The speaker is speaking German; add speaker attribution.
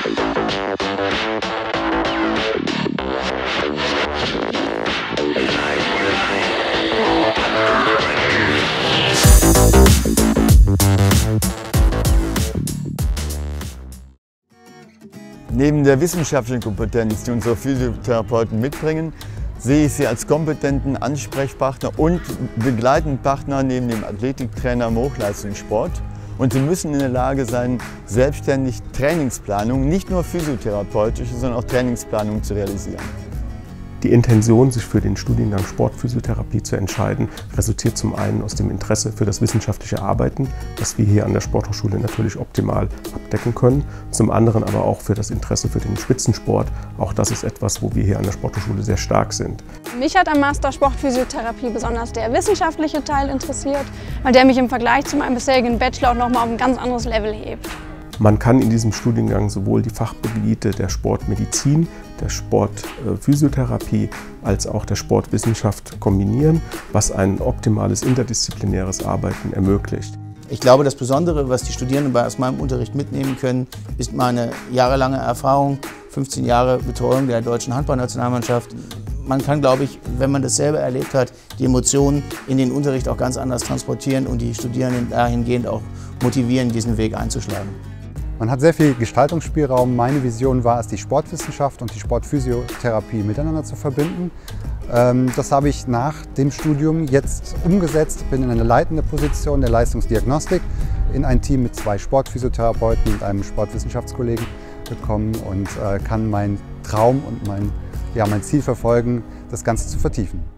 Speaker 1: Neben der wissenschaftlichen Kompetenz, die unsere Physiotherapeuten mitbringen, sehe ich sie als kompetenten Ansprechpartner und begleitenden Partner neben dem Athletiktrainer im Hochleistungssport. Und sie müssen in der Lage sein, selbstständig Trainingsplanung, nicht nur physiotherapeutische, sondern auch Trainingsplanung zu realisieren.
Speaker 2: Die Intention, sich für den Studiengang Sportphysiotherapie zu entscheiden, resultiert zum einen aus dem Interesse für das wissenschaftliche Arbeiten, das wir hier an der Sporthochschule natürlich optimal abdecken können, zum anderen aber auch für das Interesse für den Spitzensport. Auch das ist etwas, wo wir hier an der Sporthochschule sehr stark sind.
Speaker 3: Mich hat am Master Sportphysiotherapie besonders der wissenschaftliche Teil interessiert, weil der mich im Vergleich zu meinem bisherigen Bachelor auch nochmal auf ein ganz anderes Level hebt.
Speaker 2: Man kann in diesem Studiengang sowohl die Fachgebiete der Sportmedizin, der Sportphysiotherapie als auch der Sportwissenschaft kombinieren, was ein optimales interdisziplinäres Arbeiten ermöglicht.
Speaker 4: Ich glaube, das Besondere, was die Studierenden aus meinem Unterricht mitnehmen können, ist meine jahrelange Erfahrung, 15 Jahre Betreuung der deutschen Handballnationalmannschaft. Man kann, glaube ich, wenn man das selber erlebt hat, die Emotionen in den Unterricht auch ganz anders transportieren und die Studierenden dahingehend auch motivieren, diesen Weg einzuschlagen.
Speaker 5: Man hat sehr viel Gestaltungsspielraum. Meine Vision war es, die Sportwissenschaft und die Sportphysiotherapie miteinander zu verbinden. Das habe ich nach dem Studium jetzt umgesetzt, bin in eine leitende Position der Leistungsdiagnostik in ein Team mit 2 Sportphysiotherapeuten und einem Sportwissenschaftskollegen gekommen und kann meinen Traum und mein Ziel verfolgen, das Ganze zu vertiefen.